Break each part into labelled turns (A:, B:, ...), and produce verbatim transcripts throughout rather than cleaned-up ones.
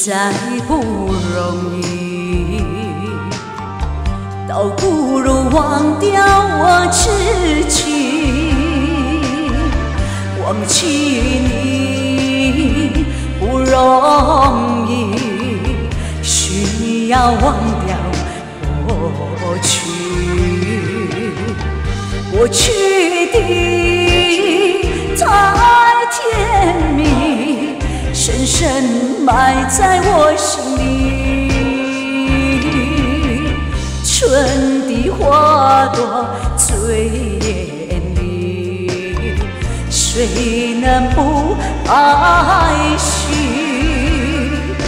A: 在不容易，倒不如忘掉我自己。忘记你不容易，需要忘掉过去。过去的太甜蜜，深深埋在我心里。春的花朵最艳丽，谁能不爱惜？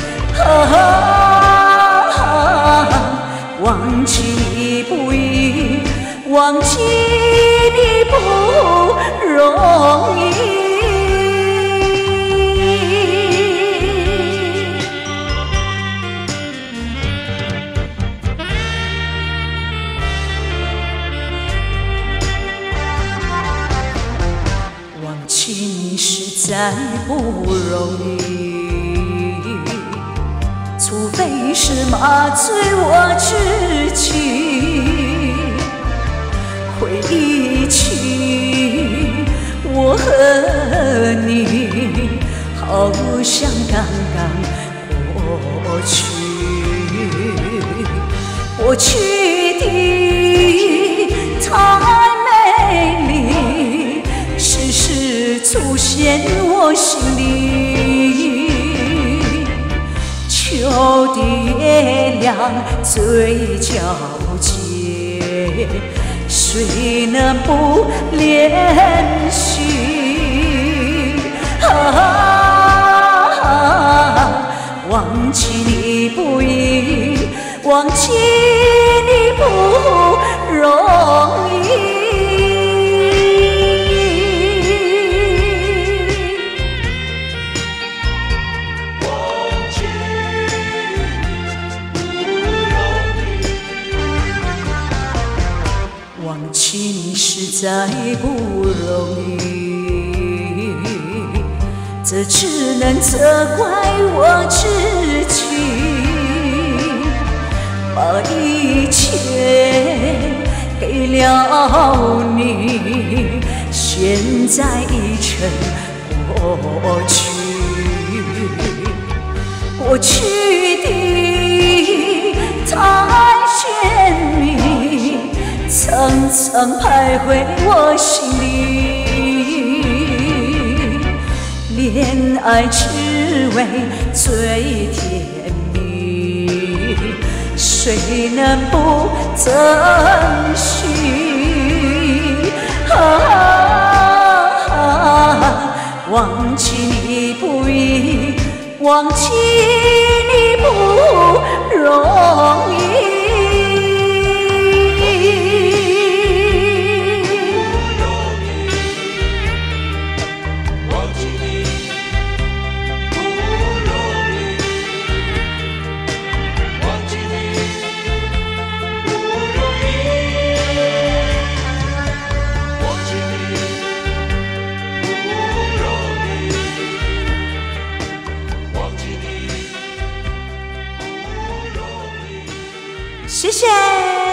A: 啊，忘记你不易，忘记你不容易。忘记你实在不容易，除非是麻醉我自己。回忆起我和你，好像刚刚过去。过去的太美丽，时时出现我心里。秋的月亮最皎洁，谁能不怜惜？啊，忘记你不易，忘记你不容易。忘记你实在不容易，这只能责怪我自己。把一切给了你，现在已成过去。过去的太甜蜜，层层徘徊我心里。恋爱滋味最甜蜜，谁能不珍惜？啊，忘记你不易，忘记你不容易。谢谢。